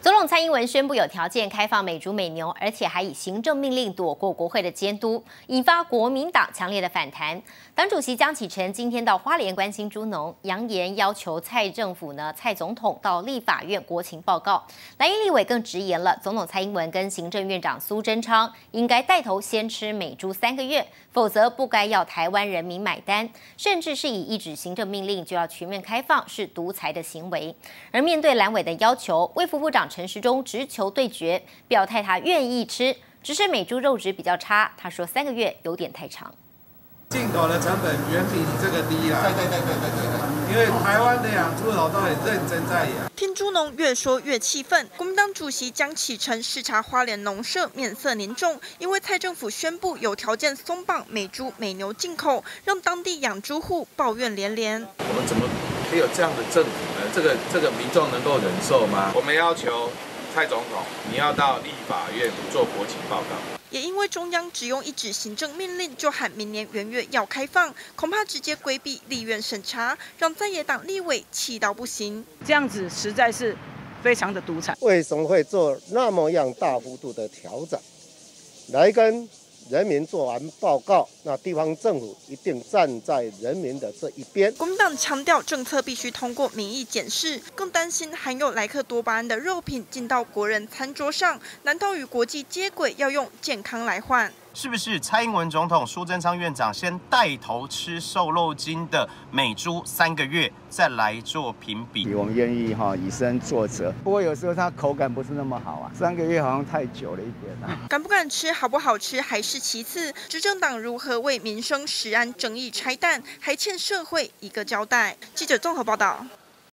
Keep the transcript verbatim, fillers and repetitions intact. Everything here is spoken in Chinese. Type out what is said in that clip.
总统蔡英文宣布有条件开放美猪美牛，而且还以行政命令躲过国会的监督，引发国民党强烈的反弹。党主席江启臣今天到花莲关心猪农，扬言要求蔡政府呢，蔡总统到立法院国情报告。蓝营立委更直言了，总统蔡英文跟行政院长苏贞昌应该带头先吃美猪三个月，否则不该要台湾人民买单，甚至是以一纸行政命令就要全面开放，是独裁的行为。而面对蓝委的要求，卫福部长陈时中直球对决，表态他愿意吃，只是美猪肉质比较差。他说三个月有点太长。 进口的成本远比你这个低啦。对对对对对对。因为台湾的养猪农都很认真在养。 听猪农越说越气愤，国民党主席江启臣视察花莲农舍，面色凝重，因为蔡政府宣布有条件松绑美猪美牛进口，让当地养猪户抱怨连连。 我们怎么可以有这样的政府呢？这个这个民众能够忍受吗？我们要求蔡总统，你要到立法院做国情报告。 也因为中央只用一纸行政命令就喊明年元月要开放，恐怕直接规避立院审查，让在野党立委气到不行。 这样子实在是非常的独裁。 为什么会做那么样大幅度的调整，来跟人民做完报告？那地方政府一定站在人民的这一边。 国民党强调政策必须通过民意检视，更担心含有莱克多巴胺的肉品进到国人餐桌上，难道与国际接轨，要用健康来换？ 是不是蔡英文总统、苏贞昌院长先带头吃瘦肉精的美猪三个月，再来做评比？ 我们愿意哈以身作则，不过有时候它口感不是那么好啊，三个月好像太久了一点啊。 敢不敢吃，好不好吃还是其次，执政党如何为民生食安争议拆弹，还欠社会一个交代。记者综合报道。